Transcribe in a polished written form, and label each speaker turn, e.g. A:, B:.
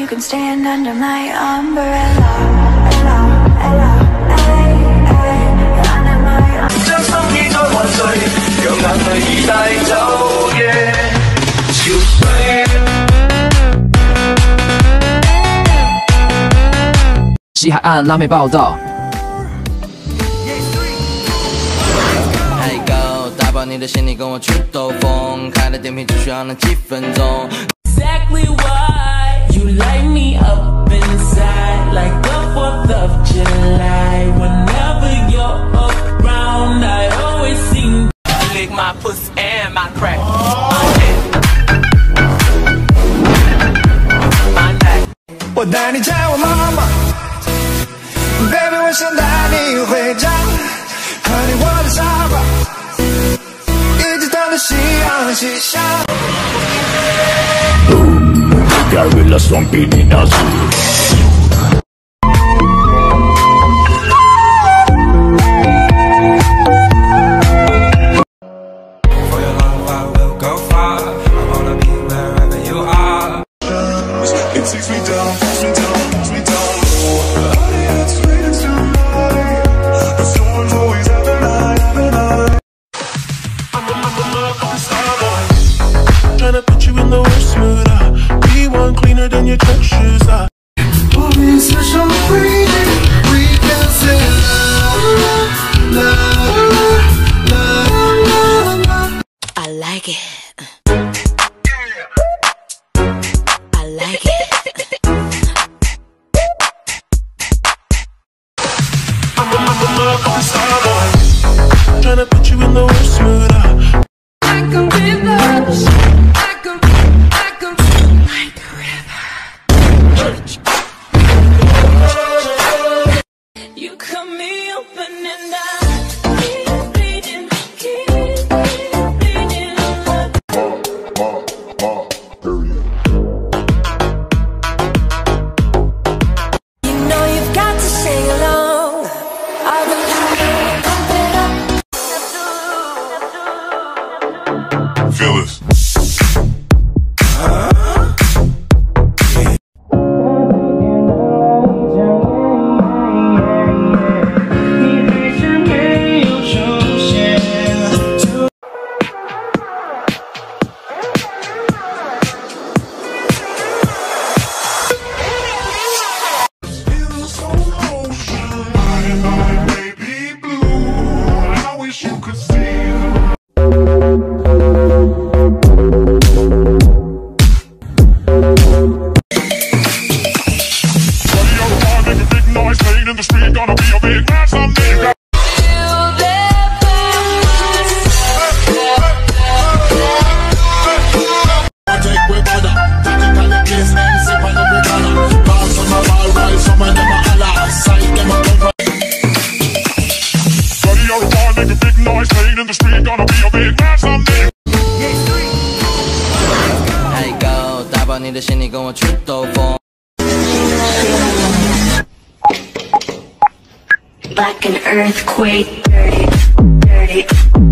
A: can stand under my umbrella. Ella, ay, ay, under my umbrella. 將心意再還誰，讓眼淚已帶走夜潮水。
B: 西海岸辣妹报道。
C: 打包你的行李，跟我去兜风。开了电瓶只需要那几分钟。
D: Exactly why you light me up inside like the 4th of July. Whenever you're around, I always seem to lick my pussy and my crack. My neck.
E: 我带你见我妈妈 ，baby， 我想带你回家，和你我的沙发。 夕阳西下。盖瑞拉双臂你那是。For your love I will go far. I wanna be wherever you are. It takes me down, takes me down, takes me down. It's waiting tonight. But someone's always having I. Tryna put you in the worst mood. Be one cleaner than your church shoes. We'll be special breathing. We can say love, love, love, love.
F: I like it. I like it.
E: I'm a motherfucking star boy. Tryna put you in the worst mood.
D: I can be lost. You cut me open and I keep bleeding, keep bleeding. You know you've got to sing along. I'll be pump it up.
E: Feel this.
A: Like an earthquake, dirty, dirty.